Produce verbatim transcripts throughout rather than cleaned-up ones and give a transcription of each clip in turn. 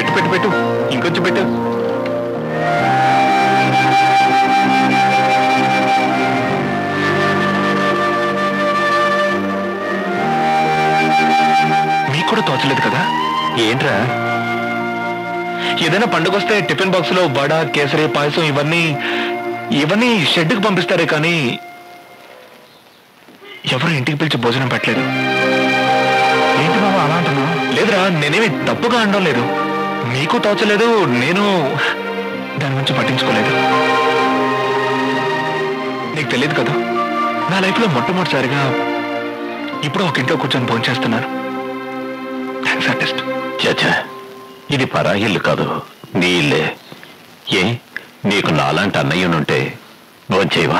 పెట్టు పెట్టు పెట్టు ఇంకొంచెం పెట్టు. మీకు కూడా తోచలేదు కదా? ఏంట్రా, ఏదైనా పండుగ వస్తే టిఫిన్ బాక్స్ లో వడ, కేసరి, పాయసం ఇవన్నీ ఇవన్నీ షెడ్కి పంపిస్తారే కానీ ఎవరు ఇంటికి పిలిచి భోజనం పెట్టలేదు. ఏంటి బాబా అలా అంటున్నావు? లేదురా, నేనేమి తప్పుగా అనడం లేదు. మీకు తోచలేదు, నేను దాని గురించి పట్టించుకోలేదు. నీకు తెలియదు కదా, నా లైఫ్ లో మొట్టమొదటిసారిగా ఇప్పుడు ఒక ఇంట్లో కూర్చొని భోజనం చేస్తున్నాను. Thanks artist. చచ్చా, ఇది పరాయి ఇల్లు కాదు, నీ ఇల్లే. ఏ నీకు నాలాంటి అన్నయ్యనుంటే భోంచేవా?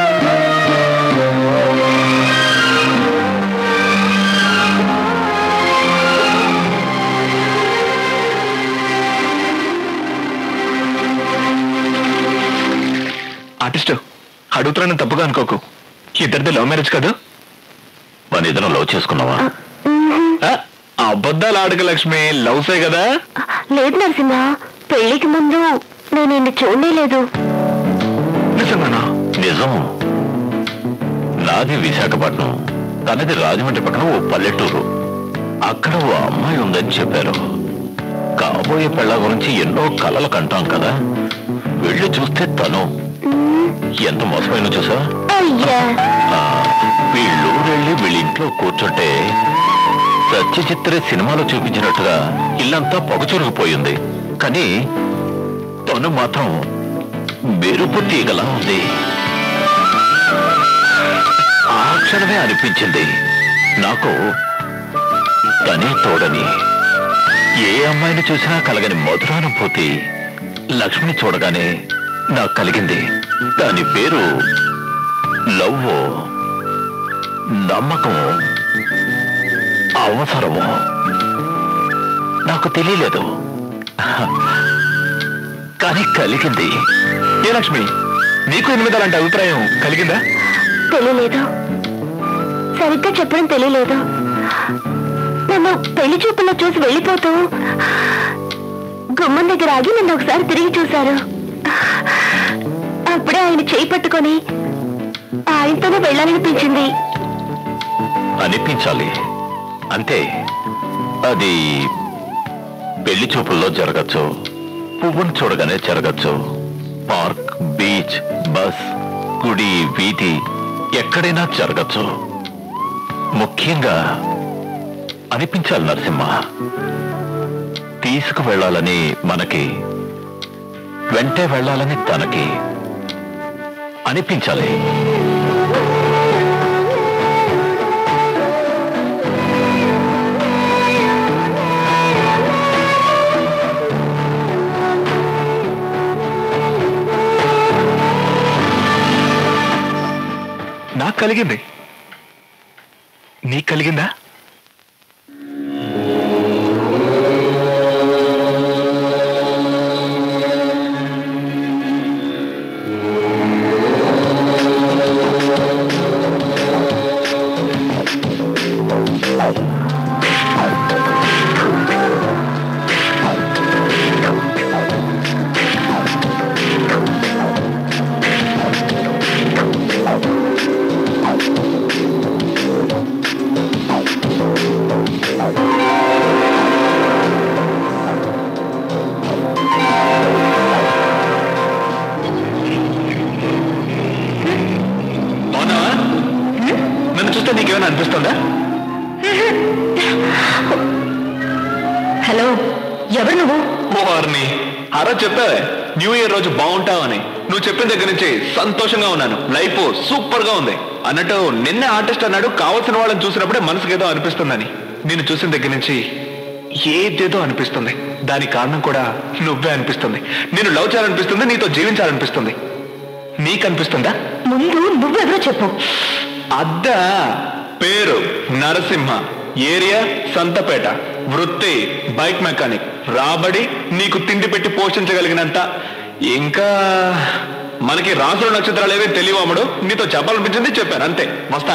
ఆర్టిస్ట్, అడుగుతున్నాను తప్పుగా అనుకోకు. ఇద్దరిది లవ్ మ్యారేజ్ కదా? మన ఇద్దరం లవ్ చేసుకున్నావా? అబద్ధాలు ఆడక లక్ష్మి, లవ్సే కదా? లేదు నరసింహ, పెళ్లికి ముందు నేను నిన్ను చూడలేదు. నిజంగానా? నిజం. నాది విశాఖపట్నం, తనది రాజమండ్రి పక్కన ఓ పల్లెటూరు. అక్కడ ఓ అమ్మాయి ఉందని చెప్పారు. కాబోయే పెళ్ళ గురించి ఎన్నో కలలు కంటాం కదా, వెళ్ళి చూస్తే తను ఎంత మోసపోయినా చూసా. వీళ్ళూరెళ్ళి వీళ్ళ ఇంట్లో కూర్చుంటే సత్య చిత్రే సినిమాలో చూపించినట్టుగా ఇల్లంతా పొగచురుకుపోయింది. కానీ తను మాత్రం మెరుపు తీగలా ఉంది. ఆ క్షణమే అనిపించింది నాకు తనే తోడని. ఏ అమ్మాయిని చూసినా కలగని మధురానుభూతి లక్ష్మిని చూడగానే నాకు కలిగింది. దాని పేరు లవ్, నమ్మకం, అవసరము. నాకు తెలియలేదు కానీ కలిగింది. ఏ లక్ష్మి, నీకు ఎనిమిది అలాంటి అభిప్రాయం కలిగిందా? తెలియలేదు, సరిగ్గా చెప్పడం తెలియలేదు. నన్ను పెళ్లి చూపుల్లో చూసి వెళ్ళిపోతూ గుమ్మం దగ్గర ఆగి నన్ను ఒకసారి తిరిగి చూశారు. అప్పుడే ఆయన చేయి పట్టుకొని ఆయనతోనే వెళ్ళాలనిపించింది. అనిపించాలి అంతే. అది పెళ్లి చూపుల్లో జరగచ్చు, పువ్వును చూడగానే జరగచ్చు, పార్క్, బీచ్, బస్, గుడి, వీధి, ఎక్కడైనా జరగచ్చు. ముఖ్యంగా అనిపించాలి నరసింహ. తీసుకు వెళ్ళాలని మనకి, వెంటే వెళ్ళాలని తనకి అనిపించాలి. నాకు కలిగింది, నీకు కలిగిందా? నీకేమైనా అనిపిస్తుందా? హలో, ఎవరు నువ్వు? వారిని ఆ రోజు చెప్పావే న్యూ ఇయర్ రోజు బాగుంటావని. నువ్వు చెప్పిన దగ్గర నుంచి సంతోషంగా ఉన్నాను, లైఫ్ సూపర్ గా ఉంది అన్నట్టు. నిన్నే ఆర్టిస్ట్ అన్నాడు, కావాల్సిన వాళ్ళని చూసినప్పుడే మనసుకి ఏదో అనిపిస్తుందని. నిన్ను చూసిన దగ్గర నుంచి ఏదేదో అనిపిస్తుంది. దానికి కారణం కూడా నువ్వే అనిపిస్తుంది. నేను లవ్ చేయాలనిపిస్తుంది, నీతో జీవించాలనిపిస్తుంది. నీకు అనిపిస్తుందా? ముందు నువ్వెవరో చెప్పు. అద్దా, పేరు నరసింహ, ఏరియా సంతపేట, వృత్తి బైక్ మెకానిక్, రాబడి నీకు తిండి పెట్టి పోషించగలిగినంత. ఇంకా మనకి రాసుల నక్షత్రాలు ఏవే తెలియవాముడు. నీతో చెప్పాలనిపించింది చెప్పాను అంతే. మస్తా?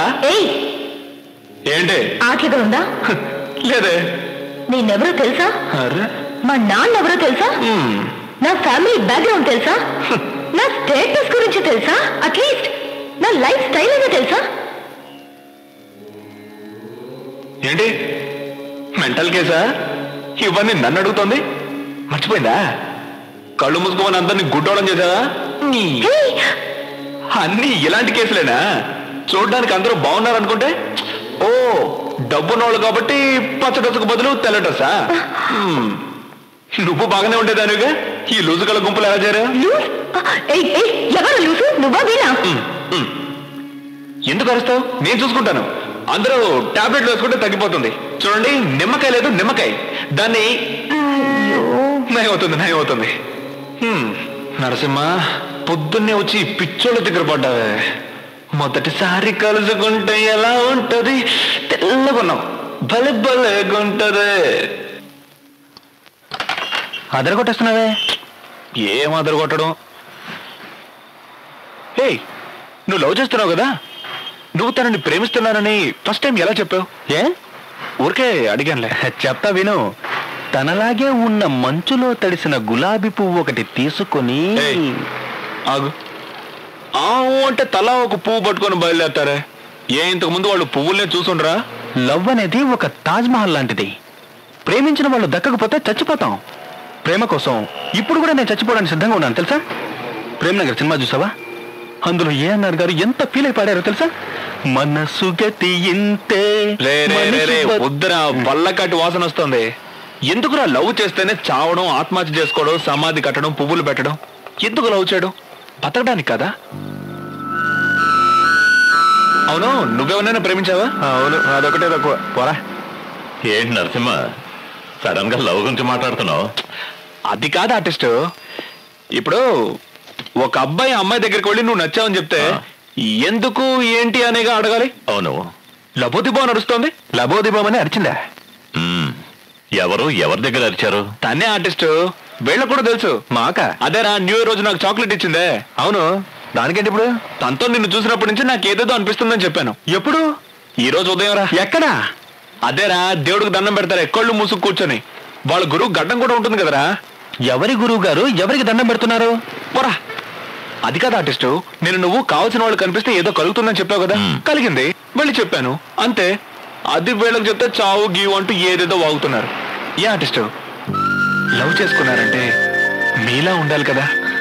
ఏంటి ఆటలుగా ఉందా? లేదే. నేనెవరో తెలుసా? అరే మా నాన్న ఎవరో తెలుసా? నా ఫ్యామిలీ బ్యాక్గ్రౌండ్ తెలుసా? నా స్టేటస్ గురించి తెలుసా? అట్లీస్ట్ నా లైఫ్ స్టైల్ అయినా తెలుసా? ఏంటి మెంటల్ కేసా? ఇవన్నీ నన్ను అడుగుతోంది. మర్చిపోయిందా? కళ్ళు మూసుకోమని అందరినీ గుడ్డోళం చేసావా? అన్నీ ఇలాంటి కేసులేనా? చూడడానికి అందరూ బాగున్నారు అనుకుంటే ఓ డబ్బున్నోళ్ళు కాబట్టి పచ్చ డ్రెస్సుకు బదులు తెల్ల డ్రెస్సా? నువ్వు బాగానే ఉండేదానిగా ఈ లూజు కల గుంపులు ఎలా చేరా? ఎవరు లూజు? నువ్వా వీణా? ఎందుకు అరుస్తావు? నేను చూసుకుంటాను. అందరూ టాబ్లెట్లు వేసుకుంటే తగ్గిపోతుంది. చూడండి, నిమ్మకాయ లేదు, నిమ్మకాయ. దాన్ని నయం అవుతుంది, నయం అవుతుంది. నరసింహ, పొద్దున్నే వచ్చి పిచ్చోళ్ళ దగ్గర పడ్డావే. మొదటిసారి కలుసుకుంటే ఎలా ఉంటది? తెల్లగున్నావు, భలే భలేగుంటది. అదరగొట్టేస్తున్నావే. ఏం అదరగొట్టడం? ఏ నువ్వు లవ్ చేస్తున్నావు కదా, నువ్వు తనని ప్రేమిస్తున్నానని ఫస్ట్ టైం ఎలా చెప్పావు? ఏ ఊరికే అడిగానులే. చెప్తా విను. తనలాగే ఉన్న మంచులో తడిసిన గులాబీ పువ్వు ఒకటి తీసుకొని ఆగు. ఆవు అంటే తలా ఒక పువ్వు పట్టుకొని బయలుదేరతారే. ఏ ఇంతకు ముందు వాళ్ళు పువ్వుల్నే చూసుండ్రా? లవ్ అనేది ఒక తాజ్ మహల్ లాంటిది. ప్రేమించిన వాళ్ళు దక్కకపోతే చచ్చిపోతాం. ప్రేమ కోసం ఇప్పుడు కూడా నేను చచ్చిపోవడానికి సిద్ధంగా ఉన్నాను తెలుసా. ప్రేమ్ నగర్ సినిమా చూసావా? అందులో ఏఎన్ఆర్ గారు ఎంత ఫీల్ అయి పాడారో తెలుసా? మనసు గతి ఇంతే. వద్దురా, బల్లకాటి వాసన వస్తుంది. ఎందుకురా లవ్ చేస్తేనే చావడం, ఆత్మహత్య చేసుకోవడం, సమాధి కట్టడం, పువ్వులు పెట్టడం? ఎందుకు లవ్ చేయడం? బతకడానికి కదా. అవును, నువ్వెవరైనా ప్రేమించావా? అవును, అదొకటే తక్కువ. పోరా. ఏంటి నరసింహ, సడన్ గా లవ్ గురించి మాట్లాడుతున్నావు? అది కాదు ఆర్టిస్ట్. ఇప్పుడు ఒక అబ్బాయి అమ్మాయి దగ్గరికి వెళ్ళి నువ్వు నచ్చావని చెప్తే ఎందుకు ఏంటి అనేగా అడగాలి. అవును. లబోదిబో నడుస్తోంది. లబోదిబోం అని అరిచిందా? ఎవరు ఎవరి దగ్గర అరిచారు? తనే ఆర్టిస్ట్. వీళ్ళకు కూడా తెలుసు. మాక అదేరా, న్యూ ఇయర్ రోజు నాకు చాక్లెట్ ఇచ్చిందే. అవును, దానికేంటి ఇప్పుడు? తనతో నిన్ను చూసినప్పటి నుంచి నాకు ఏదేదో అనిపిస్తుందని చెప్పాను. ఎప్పుడు? ఈ రోజు ఉదయం రా. ఎక్కడా? అదేరా, దేవుడికి దండం పెడతారా ఎక్కళ్ళు మూసుకు కూర్చొని. వాళ్ళ గురువు గడ్డం కూడా ఉంటుంది కదరా. ఎవరి గురువు గారు ఎవరికి దండం పెడుతున్నారు? పోరా. అది కాదు ఆర్టిస్టు, నేను నువ్వు కావాల్సిన వాళ్ళు కనిపిస్తే ఏదో కలుగుతుందని చెప్పావు కదా. కలిగింది, వెళ్ళి చెప్పాను, అంతే. అది వీళ్ళకి చెప్తే చావు గీవు అంటూ ఏదేదో వాగుతున్నారు. ఏ ఆర్టిస్టు, లవ్ చేసుకున్నారంటే మీలా ఉండాలి కదా.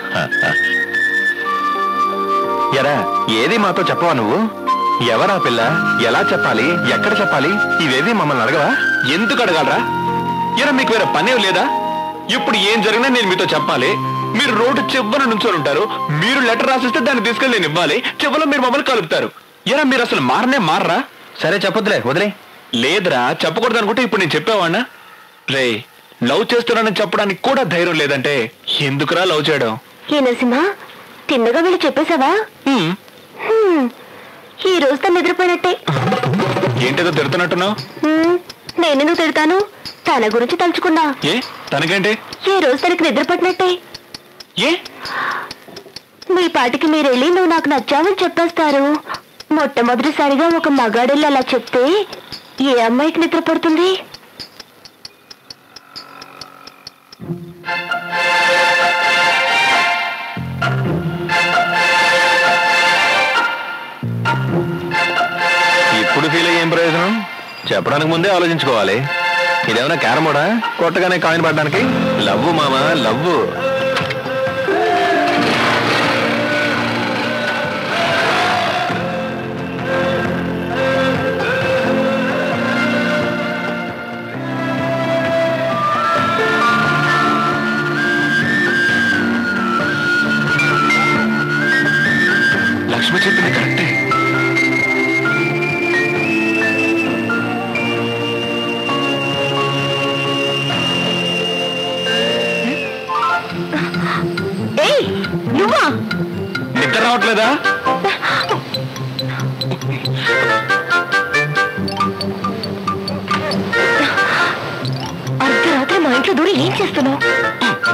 ఎరా, ఏది మాతో చెప్పవా నువ్వు? ఎవరా పిల్ల, ఎలా చెప్పాలి, ఎక్కడ చెప్పాలి, ఇవేవి మమ్మల్ని అడగవా? ఎందుకు అడగాలరా? ఎరా, మీకు వేరే పనే లేదా? ఇప్పుడు ఏం జరిగినా నేను మీతో చెప్పాలి. మీరు రోడ్డు చివర నుంచొని ఉంటారు. మీరు లెటర్ రాసిస్తే దాన్ని తీసుకెళ్ళి నేను ఇవ్వాలి. చివరిలో మీరు మమ్మల్ని కలుపుతారు. ఎరా, మీరు అసలు మారనే మారరా? సరే చెప్పొద్దులే, వదిలే. లేదురా, చెప్పకూడదు అనుకుంటే ఇప్పుడు నేను చెప్పేవాడినా? రే, లవ్ చేస్తున్నానని చెప్పడానికి కూడా ధైర్యం లేదంటే ఎందుకురా లవ్ చేయడం? ఏ నరసింహ, తిన్నగా వెళ్ళి చెప్పేశావా? ఈ రోజు తను నిద్రపోయినట్టే. ఏంటేదో తిడుతున్నట్టున్నావు? నేనెందుకు తిడతాను? తన గురించి తలుచుకున్నా. ఏ తనకేంటి? ఈ రోజు తనకి నిద్ర పట్టినట్టే. ఏ మీ పాటికి మీరు వెళ్ళి నువ్వు నాకు నచ్చావని చెప్పేస్తారు. మొట్టమొదటిసారిగా ఒక మగాడెళ్ళి అలా చెప్తే ఏ అమ్మాయికి నిద్ర పడుతుంది? ఇప్పుడు ఫీల్ అయ్యేం ప్రయోజనం? చెప్పడానికి ముందే ఆలోచించుకోవాలి. ఇదేమన్నా క్యారమోడా కొట్టగానే కాయిన్ పడడానికి? లవ్వు మామా, లవ్వు. లక్ష్మి చెప్పింది కరెక్టే. నువ్వా? నిద్ర రావట్లేదా? అర్ధరాత్రి మా ఇంట్లో దూరం ఏం చేస్తున్నావు?